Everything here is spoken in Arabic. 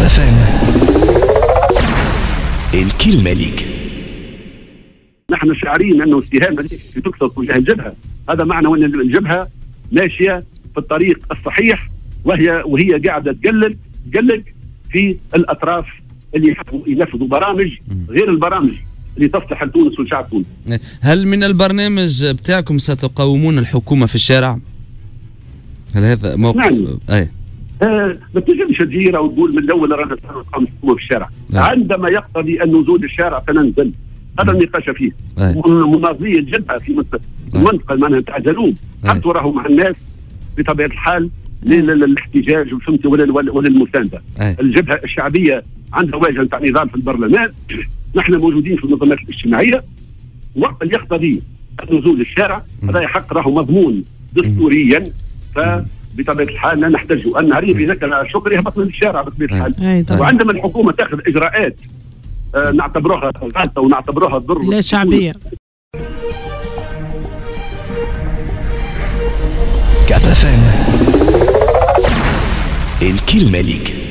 FM. الكلمة ليك. نحن شاعرين أنه السهام تكسر تجاه الجبهة، هذا معنى أن الجبهة ماشية في الطريق الصحيح، وهي قاعدة تقلد في الأطراف اللي ينفذوا برامج غير البرامج اللي تصلح لتونس والشعب تونس. هل من البرنامج بتاعكم ستقاومون الحكومة في الشارع؟ هل هذا موقف؟ نعم. ما تنجمش تجيرة وتقول من الأول رانا نقاوم الحكومة في الشارع. عندما يقتضي النزول الشارع سننزل، هذا النقاش فيه. مناضلية الجبهة في المنطقة معناها تاع الجنوب حطوا راهو مع الناس بطبيعة الحال للاحتجاج وللمساندة. الجبهة الشعبية عندها واجهة تاع نظام في البرلمان، نحن موجودين في المنظمات الاجتماعية، وقت اللي يقتضي النزول الشارع هذا حق راهو مضمون دستوريا، فبطبيعة الحال لا نحتاج أن نعرف هناك شكر يهبط من الشارع بطبيعة الحال. وعندما الحكومة تأخذ إجراءات نعتبروها غلطة ونعتبروها ضر لا شعبية. كاب FM. الكلمة ليك.